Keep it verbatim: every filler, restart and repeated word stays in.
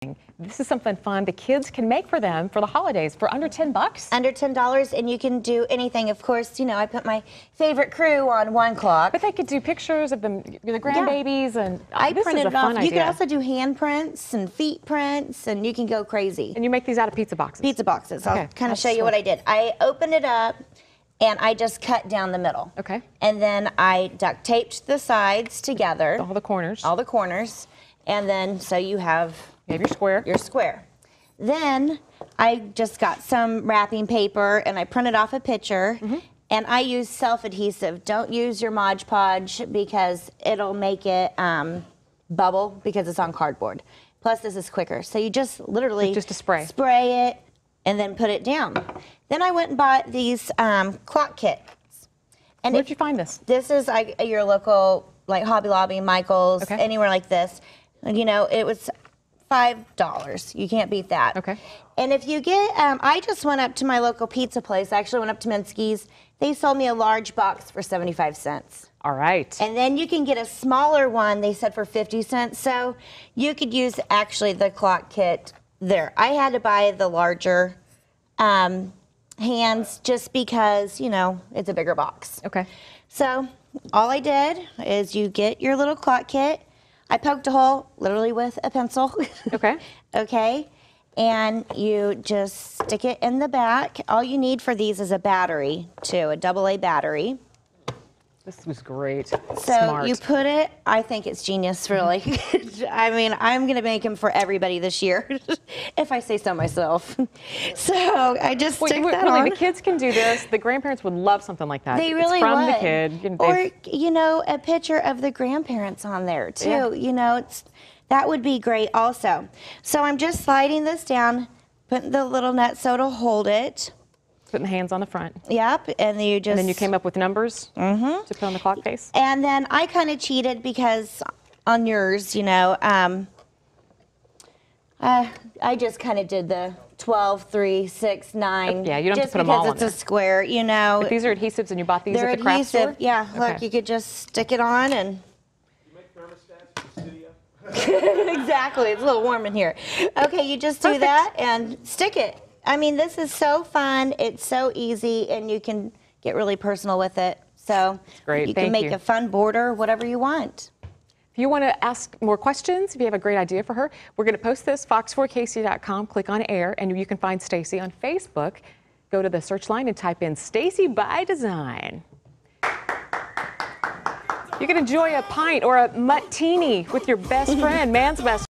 This is something fun the kids can make for them for the holidays for under ten bucks. Under ten dollars, and you can do anything. Of course, you know, I put my favorite crew on one clock. But they could do pictures of them, the grandbabies, and uh, I this printed is a it fun off. idea. You can also do hand prints and feet prints, and you can go crazy. And you make these out of pizza boxes. Pizza boxes. I'll Okay, kind of that's show you fun. what I did. I opened it up, and I just cut down the middle. Okay. And then I duct taped the sides together. All the corners. All the corners. And then, so you have You have your square. your square. Then I just got some wrapping paper and I printed off a picture. Mm-hmm. And I use self-adhesive. Don't use your Mod Podge because it'll make it um, bubble because it's on cardboard. Plus, this is quicker. So you just literally Just a spray. spray it and then put it down. Then I went and bought these um, clock kits. And Where'd if- you find this? This is like your local, like Hobby Lobby, Michael's, Okay. anywhere like this. You know, it was five dollars. You can't beat that. Okay. And if you get, um, I just went up to my local pizza place. I actually went up to Minsky's. They sold me a large box for seventy-five cents. All right. And then you can get a smaller one, they said for fifty cents. So you could use actually the clock kit there. I had to buy the larger um, hands just because, you know, it's a bigger box. Okay. So all I did is you get your little clock kit. I poked a hole literally with a pencil. Okay. Okay. And you just stick it in the back. All you need for these is a battery too, a double A battery. This was great. So Smart. you put it, I think it's genius, really. I mean, I'm going to make them for everybody this year, if I say so myself. So I just Wait, stick wait, that really, on. the kids can do this. The grandparents would love something like that. They really it's from would. the kid. You know, or, they've- you know, a picture of the grandparents on there, too. Yeah. You know, it's that would be great also. So I'm just sliding this down, putting the little net so to hold it. putting the hands on the front. Yep, and then you just... And then you came up with numbers Mm-hmm. to put on the clock face. And then I kind of cheated because on yours, you know, um, uh, I just kind of did the twelve, three, six, nine. Yeah, you don't have to just put 'em all because on it's a square, you know. But these are adhesives, and you bought these They're at the craft adhesive. store? Yeah, look, Okay. you could just stick it on and... You make thermostats for the studio? Exactly, it's a little warm in here. Okay, you just do Perfect. that and stick it. I mean, this is so fun. It's so easy, and you can get really personal with it. So great. you Thank can make you. a fun border, whatever you want. If you want to ask more questions, if you have a great idea for her, we're going to post this, fox four k c dot com, click on air, and you can find Stacy on Facebook. Go to the search line and type in Stacy by Design. You can enjoy a pint or a muttini with your best friend, man's best